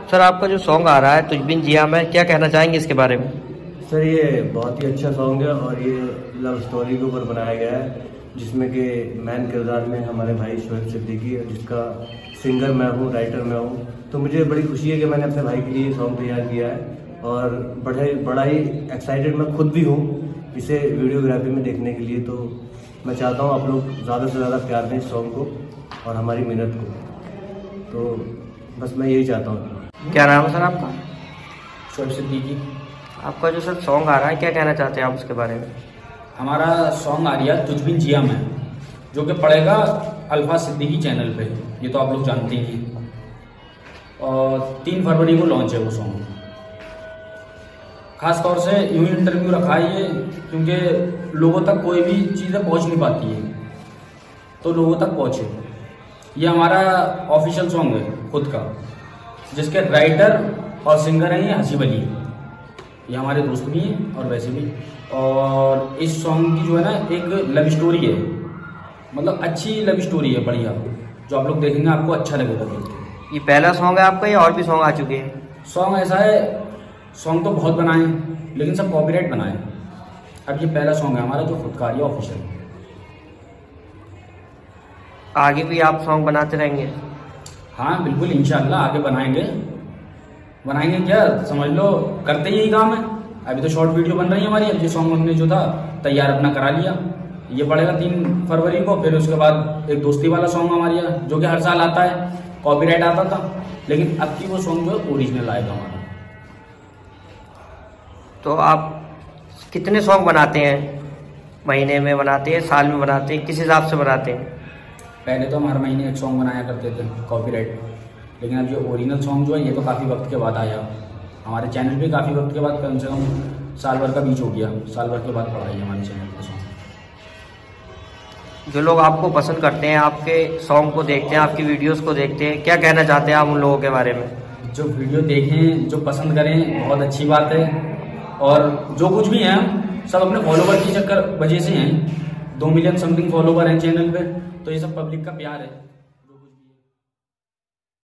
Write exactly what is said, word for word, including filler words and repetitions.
Sir आपका जो song आ रहा है तुझ बिन जिया मैं, क्या कहना चाहेंगे इसके बारे में? सर ये बहुत ही अच्छा सॉन्ग है और ये लव स्टोरी के ऊपर बनाया गया है, जिसमें कि मैन किरदार में हमारे भाई शोएब सिद्दीकी है, जिसका सिंगर मैं हूँ, राइटर मैं हूँ। तो मुझे बड़ी खुशी है कि मैंने अपने भाई के लिए सॉन्ग तैयार किया है और बड़े बड़ा ही एक्साइटेड मैं खुद भी हूँ इसे वीडियोग्राफी में देखने के लिए। तो मैं चाहता हूँ आप लोग ज़्यादा से ज़्यादा प्यार दें इस सॉन्ग को और हमारी मेहनत को। तो बस मैं यही चाहता हूँ। क्या नाम है सर आपका? शोएब सिद्दीकी। आपका जो सर सॉन्ग आ रहा है क्या कहना चाहते हैं आप उसके बारे में? हमारा सॉन्ग आ रहा है तुझ बिन जिया मैं, जो कि पड़ेगा अल्फा सिद्दीकी चैनल पे, ये तो आप लोग जानते ही। और तीन फरवरी को लॉन्च है वो सॉन्ग। खास तौर से यूं इंटरव्यू रखा है ये क्योंकि लोगों तक कोई भी चीज़ें पहुंच नहीं पाती है, तो लोगों तक पहुंचे। ये हमारा ऑफिशियल सॉन्ग है खुद का, जिसके राइटर और सिंगर हैं ये हसीब अली, ये हमारे दोस्त भी हैं और वैसे भी। और इस सॉन्ग की जो है ना एक लव स्टोरी है, मतलब अच्छी लव स्टोरी है, बढ़िया, जो आप लोग देखेंगे आपको अच्छा लगेगा देख के। ये पहला सॉन्ग है आपका या और भी सॉन्ग आ चुके हैं? सॉन्ग ऐसा है, सॉन्ग तो बहुत बनाए लेकिन सब कॉपीराइट बनाए। अब ये पहला सॉन्ग है हमारा जो खुद का है ऑफिशियल। आगे भी आप सॉन्ग बनाते रहेंगे? हाँ बिल्कुल, इंशाल्लाह आगे बनाएंगे। बनाएंगे क्या समझ लो, करते ही यही काम है। अभी तो शॉर्ट वीडियो बन रही है हमारी। अब ये सॉन्ग हमने जो था तैयार अपना करा लिया, ये पड़ेगा तीन फरवरी को। फिर उसके बाद एक दोस्ती वाला सॉन्ग हमारी है जो कि हर साल आता है, कॉपीराइट आता था, लेकिन अब की वो सॉन्ग जो है ओरिजिनल आएगा हमारा। तो आप कितने सॉन्ग बनाते हैं? महीने में बनाते हैं, साल में बनाते हैं, किस हिसाब से बनाते हैं? पहले तो हम हर महीने एक सॉन्ग बनाया करते थे कॉपीराइट, लेकिन अब जो ओरिजिनल सॉन्ग जो है ये तो काफ़ी वक्त के बाद आया हमारे चैनल पे। काफ़ी वक्त के बाद, कम से कम साल भर का बीच हो गया, साल भर के बाद पड़ा है हमारे चैनल पर सॉन्ग। जो लोग आपको पसंद करते हैं, आपके सॉन्ग को देखते हैं, आपकी वीडियोस को देखते हैं, क्या कहना चाहते हैं आप उन लोगों के बारे में? जो वीडियो देखें, जो पसंद करें, बहुत अच्छी बात है। और जो कुछ भी हैं सब अपने फॉलोवर की चक्कर वजह से हैं। दो मिलियन समथिंग फॉलोवर हैं चैनल पे, तो ये सब पब्लिक का प्यार है।